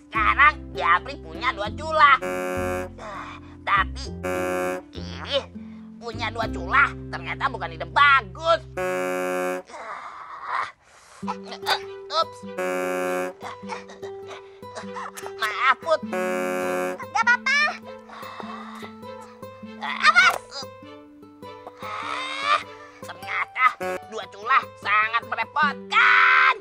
Sekarang Jabrik punya 2 cula. Tapi ini punya 2 cula ternyata bukan ide bagus. Ups. Maaf, Put. Gak apa-apa. Awas. Ternyata 2 cula sangat merepotkan.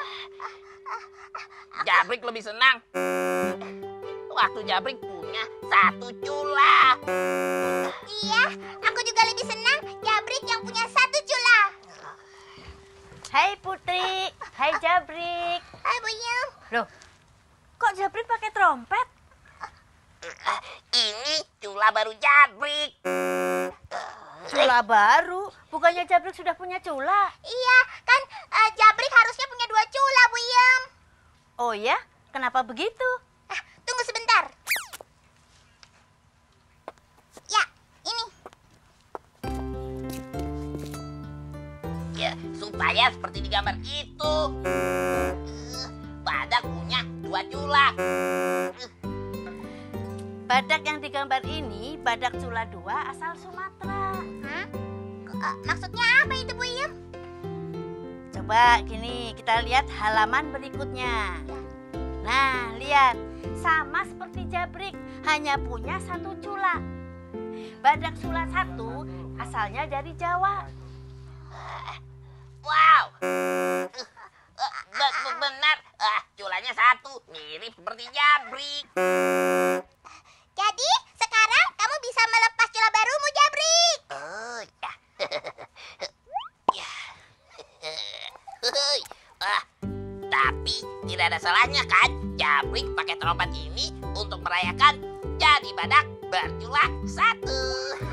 Jabrik lebih senang waktu Jabrik punya 1 cula. Iya, aku juga lebih senang Jabrik yang punya 1 cula. Hai Putri, hai Jabrik. Hai Buyung. Loh, kok Jabrik pakai trompet? Ini cula baru Jabrik. Cula baru? Bukannya Jabrik sudah punya cula? Iya, kan Jabrik harusnya punya 2 cula, Buyung. Oh ya? Kenapa begitu? Tunggu sebentar. Ya, ini. Ya, supaya seperti di gambar itu. Badak punya 2 cula. Badak yang digambar ini badak cula 2 asal Sumatera. Maksudnya apa itu, Buyung? Coba gini, kita lihat halaman berikutnya. Nah, lihat. Sama seperti Jabrik, hanya punya 1 cula. Badak cula 1 asalnya dari Jawa. Wow. Benar. Culanya 1, mirip seperti Jabrik. Jadi, sekarang kamu bisa melepas cula barumu, Jabrik. Oh, ya. Ya. Tapi tidak ada salahnya kan Jabrik pakai trompet ini untuk merayakan jadi badak bercula 1.